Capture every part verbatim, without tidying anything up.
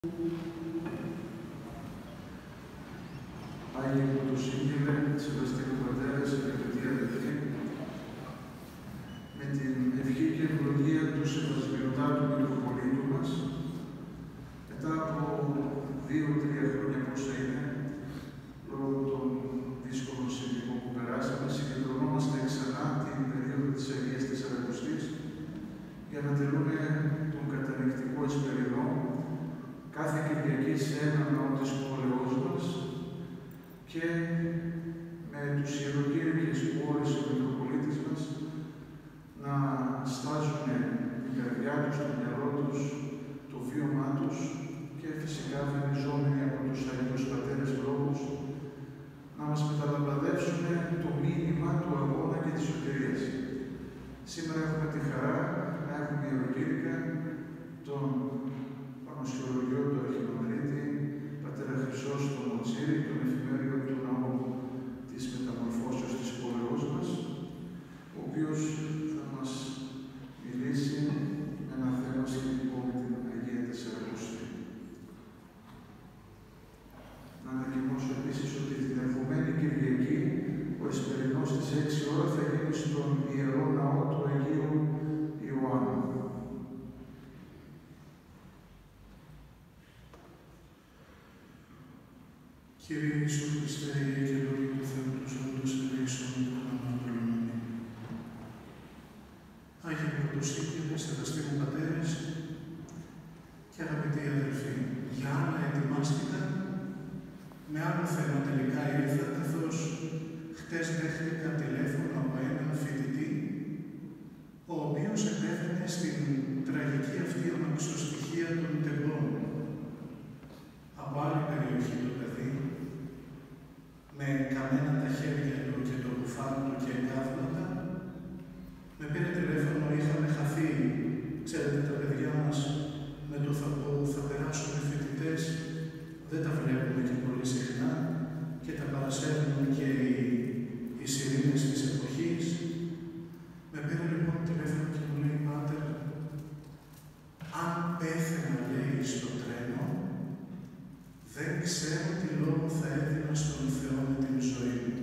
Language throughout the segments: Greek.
Άγιε Πρωτοσύγγελε, Σεβαστικού Πατέρα, αγαπητοί αδελφοί, με την ευχή και ευλογία του Σεβασμιωτάτου Μητροπολίτου μας, μετά από δύο-τρία χρόνια πόσα είναι, λόγω των δύσκολων συνθηκών που περάσαμε, συγκεντρωνόμαστε ξανά την περίοδο της Αγίας Τεσσαρακοστής για να τελούμε τον κατανεκτικό εσπερινό κάθε Κυριακή σε ένα ναό της πόλεως μας και με τους ιεροκήρυκες που όρισε ο Μητροπολίτης μας να στάζουν την καρδιά τους, το μυαλό τους, το βίωμά τους και φυσικά βενιζόμενοι από τους Αγίους Πατέρες λόγους να μας μεταλαμπαδεύσουν το μήνυμα του αγώνα και της σωτηρίας. Σήμερα έχουμε τη χαρά να έχουμε ιεροκήρυκα τον Πανοσιολογιό του Αρχιμανδρίτη, Πατέρα Χρυσόστομο Μοτσίρη, τον εφημέριο του Ναού της Μεταμορφώσεως της πόλεως μας, ο οποίος θα μας μιλήσει με ένα θέμα σχετικό με την Αγία Τεσσαρακοστή. Να ανακοινώσω επίσης ότι την ερχομένη Κυριακή ο εσπερινός στις έξι ώρα θα γίνει στον Ιερό Ναό του Αγίου Ιωάννου. Κύριε Ιησού Χριστέ, Αγίε και Λόγοι του Θεού τους όντως ελέησον και τον αμαρτωλούμενοι. Άγιε Πρωτοσύγγελε, Σεβαστικού Πατέρες και αγαπητοί αδελφοί, για άλλα ετοιμάστηκα, με άλλο θέμα τελικά ήρθα, καθώς χτες δέχτηκα τηλέφωνο από έναν φοιτητή, ο οποίος επέφερε στην τραγική αυτή αμαξοστοιχεία των τεμπών. Από άλλη περιοχή το παιδί, με καμένα τα χέρια του και το μπουφάν του και εγκάβλατα, με πήρε τηλέφωνο, είχαμε χαθεί. Ξέρετε, τα παιδιά μας με το θα, που θα περάσουν οι φοιτητές, δεν τα βλέπουμε και πολύ συχνά και τα παρασέρνουν και οι, οι σιρήνες της εποχής. Με πήρε λοιπόν τηλέφωνο και μου λέει, Πάτερ, αν πέθαινα, λέει, στο τρένο, δεν ξέρω τι λόγο θα έδινα στον Θεό με την ζωή μου.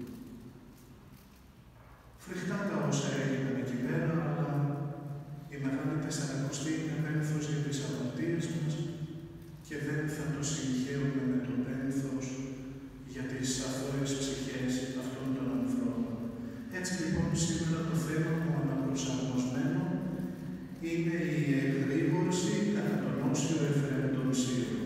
Φρικτά τα όσα έγιναν εκεί πέρα, αλλά η Μεγάλη Τεσσαρακοστή είναι πένθος για τις αμαρτίες μας και δεν θα το συγχαίουμε με το πένθος για τις αθώες ψυχές αυτών των ανθρώπων. Έτσι λοιπόν σήμερα το θέμα μου αναπροσαρμοσμένο είναι η εγρήγορση κατά τον όσιο εφραίρετον Σύρων.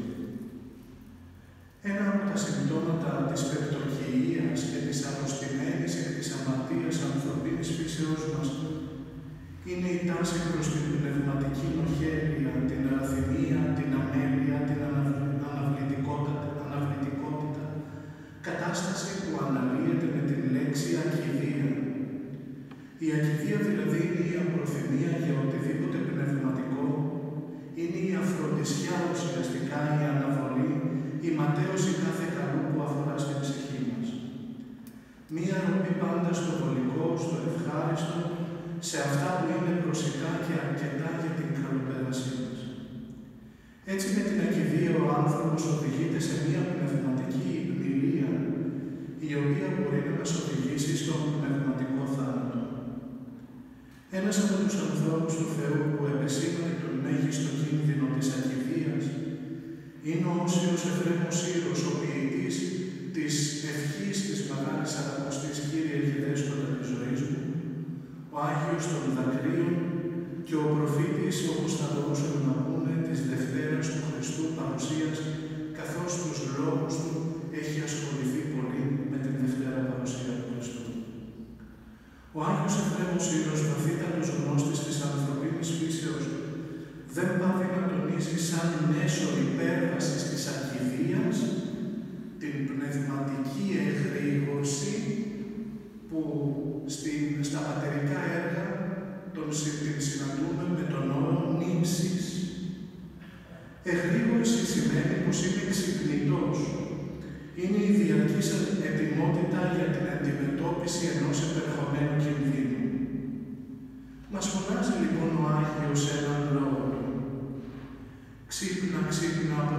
Ένα από τα συμπτώματα της πεπτοκυΐας και της αρρωστημένης εκ της αμαρτίας ανθρωπίνης φύσεως μας είναι η τάση προς την πνευματική νοχέρεια, την αραθυμία, την αμέλεια, την αναβλητικότητα, αναβλητικότητα, κατάσταση που αναλύεται με την λέξη ακηδία. Η ακηδία δηλαδή είναι η απροθυμία για οτιδήποτε πνευματικό, είναι η αφροντισιά ουσιαστικά, η αναβολή, η ματέωση κάθε καλού που αφορά στην ψυχή μας. Μία ροπή πάντα στο βολικό, στο ευχάριστο, σε αυτά που είναι προσιτά και αρκετά για την καλοπέρασή μας. Έτσι με την ακηδία ο άνθρωπος οδηγείται σε μία πνευματική υπνηλία, η οποία μπορεί να μας οδηγήσει στον πνευματικό θάνατο. Ένας από τους ανθρώπους του Θεού που επεσήμανε τον μέγιστο κίνδυνο της ακηδίας είναι ο Όσιος Εφρέμος Σύρος, ο ποιητής της ευχής της Μεγάλης Σαρακοστής, Κύριε και Δέσποτα της ζωής μου, ο Άγιος των Δακρύων και ο προφήτης, όπως θα μπορούσαμε να πούμε, της Δευτέρας του Χριστού παρουσίας, καθώς τους λόγους του έχει ασχοληθεί πολύ με την Δευτέρα παρουσία του Χριστού. Ο Άγιος Εφρέμος Σύρος, βαθύτατος γνώστης της ανθρωπίνης φύσεως, δεν πάβει να τονίζει σαν μέσο υπέρβασης της ακηδίας την πνευματική εγρήγορση που στην, στα πατερικά έργα τον την συναντούμε με τον όρο νύψης. Εγρήγορση σημαίνει πως είναι ξυπνητός. Είναι η διαρκής ετοιμότητα για την αντιμετώπιση ενός επερχομένου κινδύνου. Μας φωνάζει λοιπόν ο Άγιος σε έναν λόγο του. Ξύπνα, ξύπνα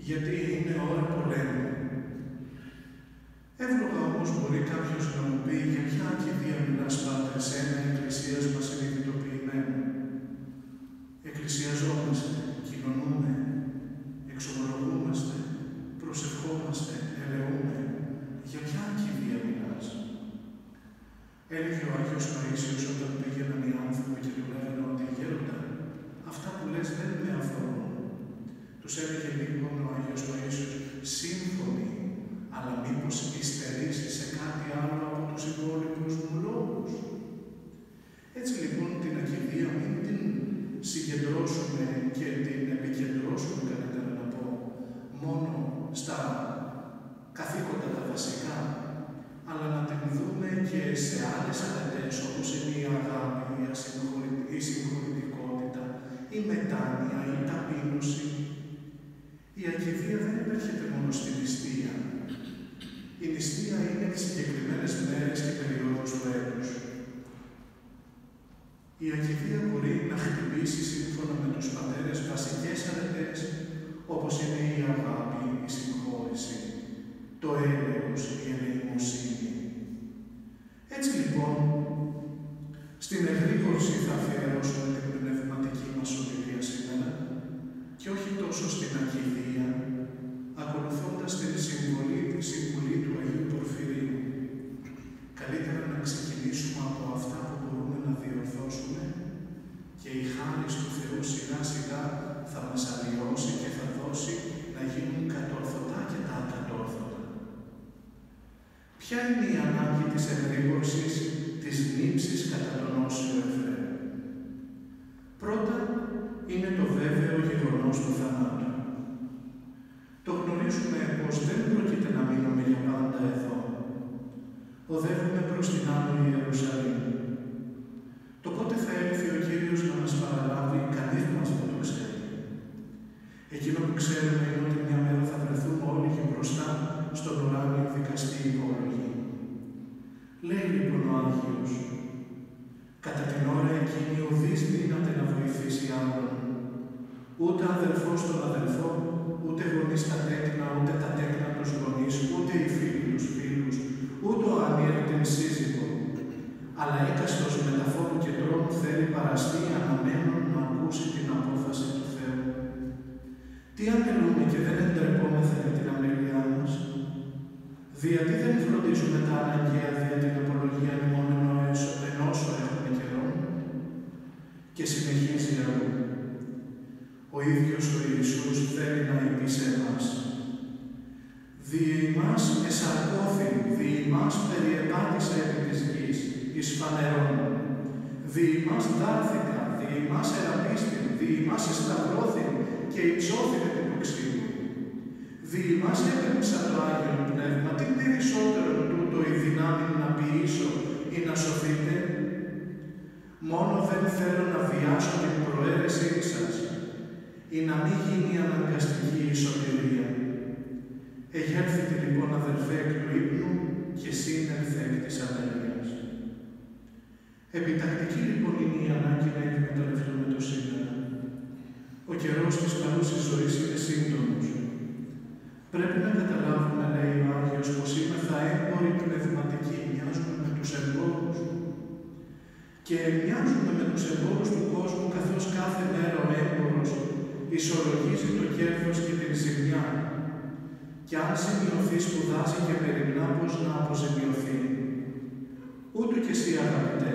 γιατί είναι ώρα πολέμου. Εύλογα όμως μπορεί κάποιος να μου πει για ποια ακηδία μιλάς, Πάτερ, σε ένα εκκλησίας μας συνειδητοποιημένο. Εκκλησιαζόμαστε, κοινωνούμε, εξομολογούμαστε, προσευχόμαστε, ελεούμε. Για ποια ακηδία μιλάς? Έλεγε ο Άγιος Παΐσιος όταν πήγαιναν οι άνθρωποι και του λέγανε ότι γέροντα, αυτά που λες δεν με αφορούν. Τους έλεγε λοιπόν ο Άγιος Παΐσιος, σύμφωνοι, αλλά μήπως υστερήσει σε κάτι άλλο από τους υπόλοιπους μου λόγους? Έτσι λοιπόν την ακηδία μην την συγκεντρώσουμε και την επικεντρώσουμε, καλύτερα να πω, μόνο στα καθήκοντα τα βασικά, αλλά να την δούμε και σε άλλες αρετές όπως είναι η αγάπη, η συγχωρητικότητα, η μετάνοια, η ταπείνωση. Η ακηδία δεν επέρχεται μόνο στη νηστεία. Η νηστεία είναι τις συγκεκριμένες μέρες και περιόδους του έτους. Η ακηδία μπορεί να χτυπήσει σύμφωνα με τους πατέρες βασικές αρετές, όπως είναι η αγάπη, η συγχώρηση, το έλεος, η ελεημοσύνη. Έτσι λοιπόν, στην εγρήγορση θα αφιερώσουμε την πνευματική μας ομιλία σήμερα και όχι τόσο στην ακηδία, ακολουθώντας την συμβολή, τη συμβουλή του Αγίου Πορφυρίου. Καλύτερα να ξεκινήσουμε από αυτά που μπορούμε να διορθώσουμε και η χάρις του Θεού σιγά σιγά θα μας αλλοιώσει και θα δώσει να γίνουν κατόρθωτα και τα ακατόρθωτα. Ποια είναι η ανάγκη της εγρήγορσης, της νύψης κατά τον Όσιο Εφραίμ? Πρώτα, είναι το βέβαιο γεγονός του θανάτου. Το γνωρίζουμε πως δεν πρόκειται να μείνουμε για πάντα εδώ. Οδεύουμε προς την Άνω Ιερουσαλήμ. Το πότε θα έλθει ο Κύριος να μας παραλάβει, κανείς μας δεν το ξέρει. Εκείνο που ξέρουμε είναι ότι μια μέρα θα βρεθούμε όλοι και μπροστά στον ουράνιο δικαστή υπόλογη. Λέει λοιπόν ο Άγιος, κατά την ώρα εκείνη ουδής δύναται να βοηθήσει άλλον, ούτε αδελφός τον αδελφό, ούτε γονείς τα τέκνα, ούτε τα τέκνα τους γονείς, ούτε οι φίλοι τους φίλους, ούτε ο ανήρ την σύζυγο, αλλά έκαστος μεταφόρου και τρόμου θέλει παραστεί αναμένων να ακούσει την απόφαση του Θεού. Τι αμελούμε και δεν εντρεπόμεθα για την αμέλειά μας? Γιατί δεν φροντίζουμε τα αναγκαία δια την απολογία ημών εν όσο έχουμε καιρό? Και συνεχίζει αλλού. Ο ίδιος ο Ιησούς θέλει να είπε σε εμάς. Διε ημάς εσαρκώθη, διε ημάς περιεπάτησα επί της γης, εις φανερών. Διε ημάς δάρθηκα, διε ημάς εραπίστην, διε ημάς εσταυρώθην και υψώθην επί του ξύλου. Διε ημάς έπαιξα το Άγιον Πνεύμα, τι περισσότερο τούτο η δυνάμει να ποιήσω ή να σωθείτε? Μόνο δεν θέλω να βιάσω την προαίρεσή σας, ή να μην γίνει αναγκαστική η σωτηρία. Εγέρθητε λοιπόν αδελφέ εκ του ύπνου και σύνελθε εκ της αμέλειας. Επιτακτική λοιπόν είναι η ανάγκη να εκμεταλλευτούμε το σήμερα. Ο καιρός της παρούσης ζωής είναι σύντομος. Πρέπει να καταλάβουμε, λέει ο Άγιος, πως είμεθα έμποροι πνευματικοί, μοιάζουμε με τους εμπόρους. Και μοιάζουμε με τους εμπόρους του κόσμου, καθώς κάθε μέρα ο έμπορος ισολογίζει το κέρδος και την ζημιά. Και αν ζημιωθεί, σπουδάζει και μεριμνά πώς να αποζημιωθεί. Ούτω και εσύ, αγαπητέ,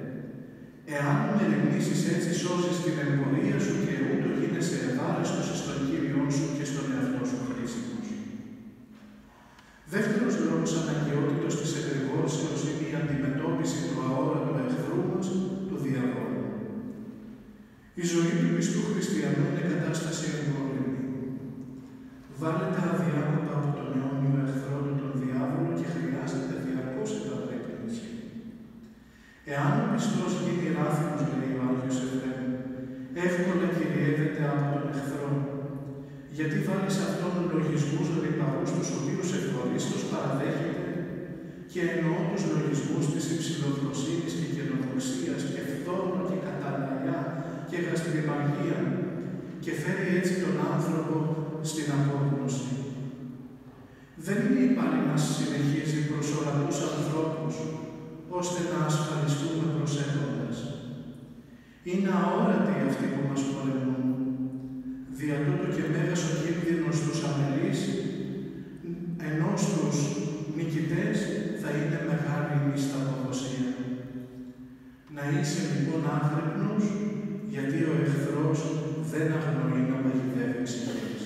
εάν μεριμνήσεις έτσι, σώζεις την εμπορία σου και ούτω γίνεσαι ευάρεστος στον Κύριό σου και στον εαυτό σου χρήσιμος. Δεύτερος λόγος αναγκαιότητος της εγρηγόρσεως είναι η αντιμετώπιση του αόρατου εχθρού μας, του διαβόλου. Η ζωή του πιστού χριστιανού είναι κατάσταση εμπόλεμη. Βάλετε αδιάκοπα από τον αιώνιο εχθρό του τον διάβολο και χρειάζεται διαρκώς επαγρύπνηση. Εάν ο πιστός γίνει ράθινος, λέει ο Άγιος Εφραίμ, εύκολα κυριεύεται από τον εχθρό, γιατί βάλει σε αυτόν λογισμούς ρυπαρούς, τους οποίους ευκολίστως παραδέχεται, και εννοώ τους λογισμούς της υψηλοφροσύνης και καινοδοξίας και φθόνο και καταναλιά και γαστριμαργία, και φέρει έτσι τον άνθρωπο στην απόγνωση. Δεν είναι η πάλη μας συνεχίζει προς ορατούς ανθρώπους, ώστε να ασφαλιστούμε προσέχοντας. Είναι αόρατοι αυτοί που μας πολεμούν. Δια τούτο και μέγας ο κίνδυνος στους αμελείς, ενώ στους νικητές θα είναι μεγάλη η μισθαποδοσία. Να είσαι λοιπόν άγρυπνος, γιατί ο εχθρός δεν αγνοεί να παγιδεύει ψυχές.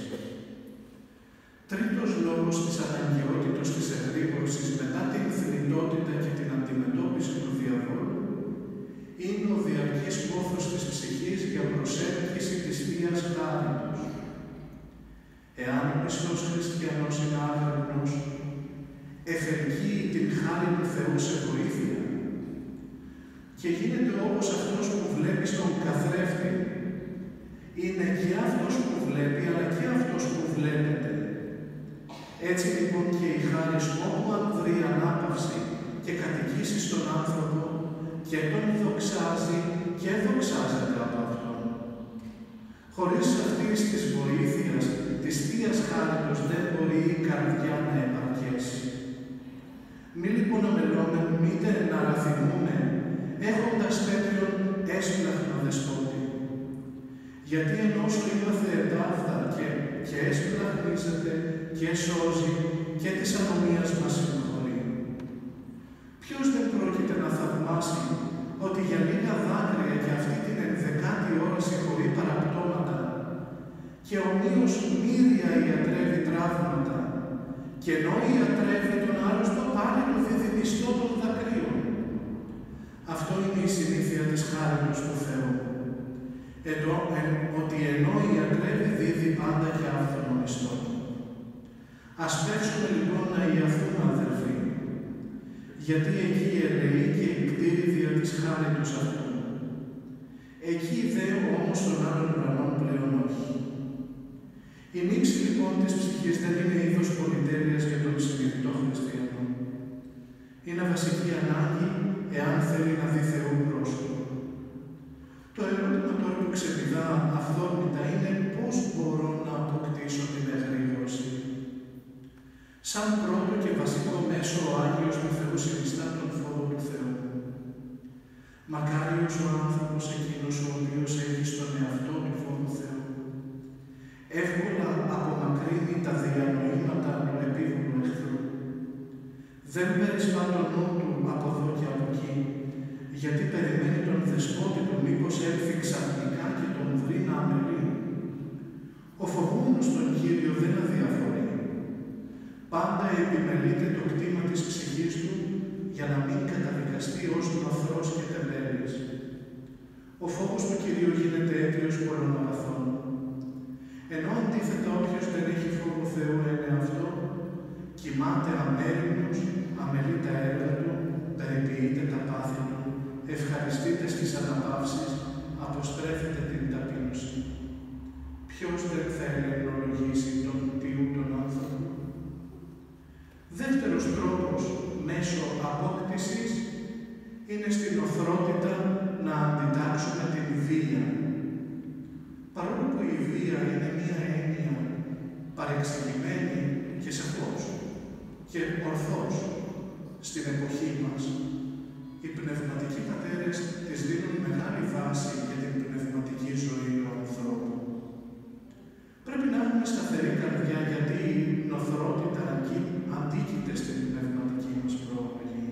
Τρίτος λόγος της αναγκαιότητας της εγρήγορσης μετά την θνητότητα και την αντιμετώπιση του διαβόλου είναι ο διαρκής πόθος της ψυχής για προσέλκυση της Θείας Χάριτος. Εάν ο πιστός χριστιανός είναι άγρυπνος, εφελκύει την χάρη του Θεού σε βοήθεια και γίνεται όπως αυτός που βλέπει στον καθρέφτη. Είναι και αυτός που βλέπει, αλλά και αυτός που βλέπετε. Έτσι λοιπόν και η χάρις όπου αν βρει ανάπαυση και κατοικήσει στον άνθρωπο και τον δοξάζει και δοξάζεται από αυτόν. Χωρίς αυτής της βοήθειας, της Θείας Χάριτος δεν μπορεί η καρδιά να επαρκέσει. Μη λοιπόν αμελώμεν, μήτε να αραθυμούμε, έχοντας τέτοιον έσπλαχνο δεσπότη. Γιατί ενώ σου είμαστε ετάφτα και, και έσπλαχνίζεται και σώζει και της ανομίας μας συγχωρεί. Ποιος δεν πρόκειται να θαυμάσει ότι για λίγα δάκρυα και αυτή την ενδεκάτη ώρα συγχωρεί παραπτώματα και ομοίως μύρια ιατρεύει τραύματα και ενώ ιατρεύει τον άρρωστο πάλι το διδυμιστό των δακρύων. Αυτό είναι η συνήθεια της χάριτος του Θεού. Εδώ, ε, ότι ενώ ιατρεύει δίδει πάντα και άφθονο μισθό. Ας παίξουμε λοιπόν να ιαθούμε, αδελφοί, γιατί εκεί ελεεί και η κτήριδια της χάριτος αυτού. Εκεί δε όμως των άλλων ουρανών πλέον όχι. Η νύψη λοιπόν της ψυχής δεν είναι είδος πολυτέλειας για τον συνειδητό χριστιανό. Είναι βασική ανάγκη εάν θέλει να δει Θεού πρόσωπο. Το ερώτημα τώρα που ξεπηδά αυθόρμητα είναι πώς μπορώ να αποκτήσω την εγρήγορση. Σαν πρώτο και βασικό μέσο ο Άγιος του Θεού συνιστά τον φόβο του Θεού. Μακάριος ο άνθρωπος εκείνος ο οποίος έχει στον εαυτό του φόβο Θεού. Εύκολα απομακρύνει τα διανοήματα του επίβολου εχθρού. Δεν περισπά το νου του από εδώ και από εκεί, γιατί περιμένει τον δεσπότη του μήπως έρθει ξαφνικά και τον βρει να αμελεί. Ο φοβούμενος τον Κύριο δεν αδιαφορεί. Πάντα επιμελείται το κτήμα της ψυχής του για να μην καταδικαστεί ως νοθρός και τεμπέλης. Ο φόβος του Κυρίου γίνεται αίτιος πολλών αγαθών. Ενώ αντίθετα όποιος δεν έχει φόβο Θεού είναι αυτό, κοιμάται αμέριμνος, αμελεί τα έργα του, περιποιείται τα πάθη του, ευχαριστείται στις αναπαύσεις, αποστρέφεται την ταπείνωση. Ποιος δεν θέλει να ευλογήσει τον Τιού τον άνθρωπο. Δεύτερος τρόπος μέσω απόκτησης είναι στην οθρότητα να αντιτάξουμε την βία. Παρόλο που η βία είναι μία έννοια παρεξηγημένη και σαφώς και ορθώς στην εποχή μας, οι πνευματικοί πατέρες της δίνουν μεγάλη βάση για την πνευματική ζωή του ανθρώπου. Πρέπει να έχουμε σταθερή καρδιά, γιατί η νοθρότητα αντίκειται στην πνευματική μας προοπτική.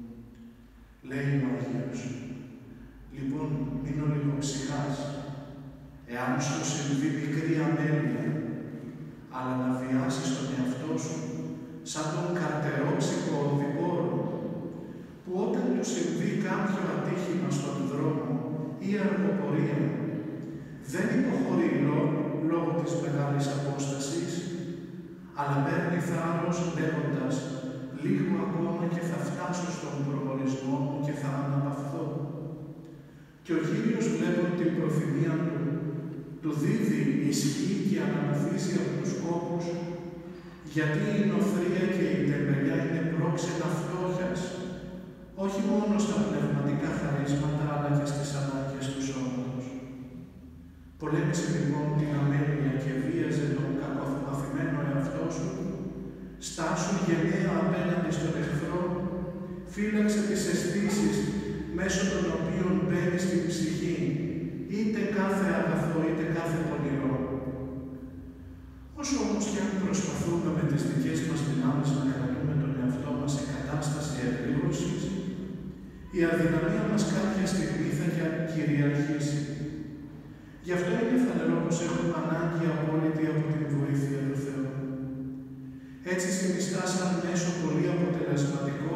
Λέει ο Αγίος, λοιπόν, μείνω λίγο ψυχάς, εάν σου συμβεί μικρή αμέλεια, αλλά να βιάσεις τον εαυτό σου, σαν τον καρτερόψυχο οδηπόρο, που όταν του συμβεί κάποιο ατύχημα στον δρόμο ή αργοπορία, δεν υποχωρεί λόγω της μεγάλης απόστασης, αλλά παίρνει θάρρος λέγοντας «Λίγο ακόμα και θα φτάσω στον προορισμό μου και θα αναπαυθώ». Και ο Κύριος, βλέποντας την προθυμία του, του δίδει ισχύ και αναπαυθίζει από τους κόπους, γιατί η νοθρία και η τεμπελιά είναι πρόξενα φτώχειας, όχι μόνο στα πνευματικά χαρίσματα, αλλά και στις ανάγκες του σώματος. Πολέμησε λοιπόν την αμέλεια και βίαζε τον κακό φύλαξε τις αισθήσεις μέσω των οποίων μπαίνει στην ψυχή, είτε κάθε αγαθό είτε κάθε πονηρό. Όσο όμως και αν προσπαθούμε με τις δικές μας δυνάμεις να κρατούμε τον εαυτό μας σε κατάσταση εγρήγορσης, η αδυναμία μας κάποια στιγμή θα κυριαρχήσει. Γι' αυτό είναι φανερό πως έχουμε ανάγκη απόλυτη από την βοήθεια του Θεού. Έτσι συνιστά σαν μέσο πολύ αποτελεσματικό,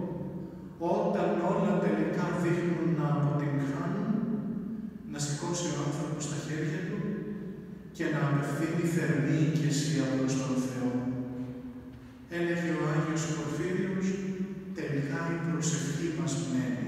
όταν όλα τελικά δείχνουν να αποτυγχάνουν, να σηκώσει ο άνθρωπος τα χέρια του και να απευθύνει θερμή ηκεσία προς τον Θεό. Έλεγε ο Άγιος Πορφύριος, τελικά η προσευχή μας μένει.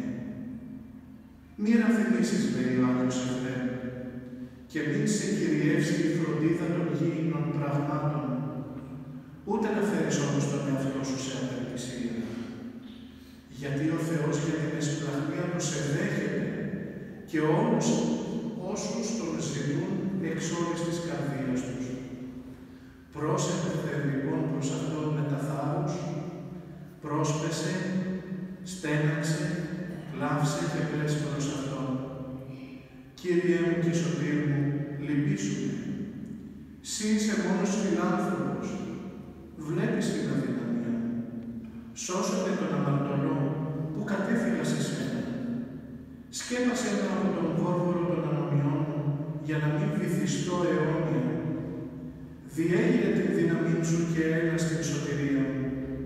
Μη ραφθυμίσεις, λέει ο Άγιος Εφραίμ, και μην σε κυριεύσει η φροντίδα των γήινων πραγμάτων, ούτε να φέρεις όμως τον εαυτό σου σε απελπισία. Γιατί ο Θεός για την εσπλαχνία του σε δέχεται και όλους όσους τον ζητούν εξ όλης της καρδίας τους. Πρόσεχε λοιπόν προς αυτόν με τα θάρρους, πρόσπεσε, στέναξε, κλάψε και πες προς αυτόν. Κύριε μου και σωτήρ μου, λυπήσου με. Συ είσαι μόνος φιλάνθρωπος, βλέπεις την αδυναμία μου. Σώσονται τον αμαρτωλό που κατέφυγα σε σένα. Σκέπασε με από τον βόρβορο των ανομιών μου για να μην βυθιστώ αιώνια. Διέγειρε την δύναμή σου και έλα στην σωτηρία μου.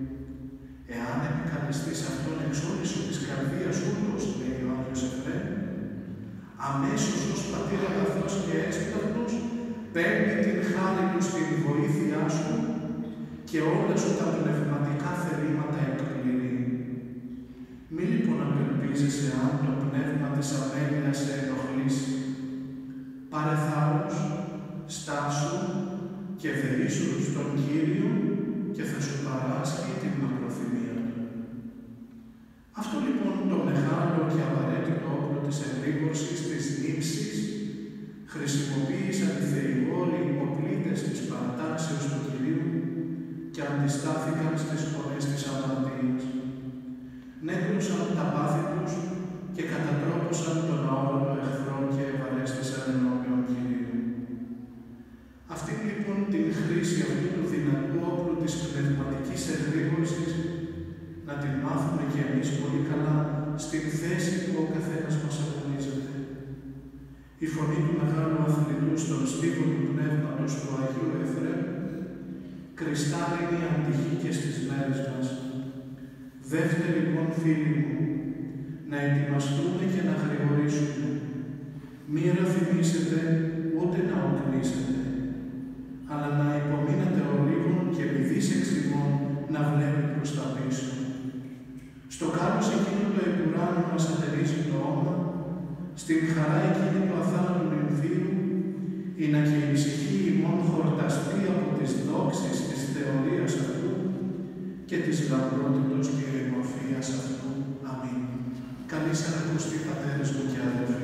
Εάν επικαλεστείς αυτόν εξ όλης σου της καρδίας ούτως, λέει ο Άγιος Εφραίμ, αμέσως ως πατήρ αγαθός και έσπλαχνος, παίρνει την χάρη του στην βοήθειά σου και όλα σου τα πνευματικά θελήματα εκπληρεί. Μη λοιπόν απελπίζεσαι αν το πνεύμα της αμέλειας σε ενοχλήσει. Πάρε θάρρος, στάσου και δεήσου στον Κύριο και θα σου παράσχει την μακροθυμία του. Αυτό λοιπόν το μεγάλο και απαραίτητο όπλο της εγρήγορσης της νύψης χρησιμοποίησαν οι θεηγόροι υποπλήτες της παρατάξεως του Κυρίου και αντιστάθηκαν στις φωνές της αμαρτίας. Νέκρουσαν τα πάθη τους και κατατρόπωσαν τον αόρατο εχθρό και ευαρέστησαν ενώπιον Κυρίου. Αυτή λοιπόν την χρήση αυτού του δυνατού όπλου της πνευματικής εγρήγορσης να την μάθουμε κι εμείς πολύ καλά στην θέση που ο καθένας μας αγωνίζεται. Η φωνή του μεγάλου αθλητού στον στίβο του πνεύματος του Αγίου Εφραίμ κρυστάλλινη αντυχεί και στις μέρες μας. Δεύτε λοιπόν, φίλοι μου, να ετοιμαστούμε και να γρηγορήσουμε. Μη ραφθυμίσετε ούτε να οκνήσετε, αλλά να υπομείνετε ολίγων και επιδείς εξ ημών να βλέπει προς τα πίσω. Στο κάλος εκείνο το επουράνιο μας ατερίζει το όμα, στην χαρά εκείνη του αθάνατου νυμφίου, είναι και η ψυχή ημών χορταστεί από τις δόξεις της θεωρίας αυτού και της λαμπρότητος και ερημορφίας αυτού. Αμήν. Καλή σας ακουστή, πατέρες μου και αδελφοί.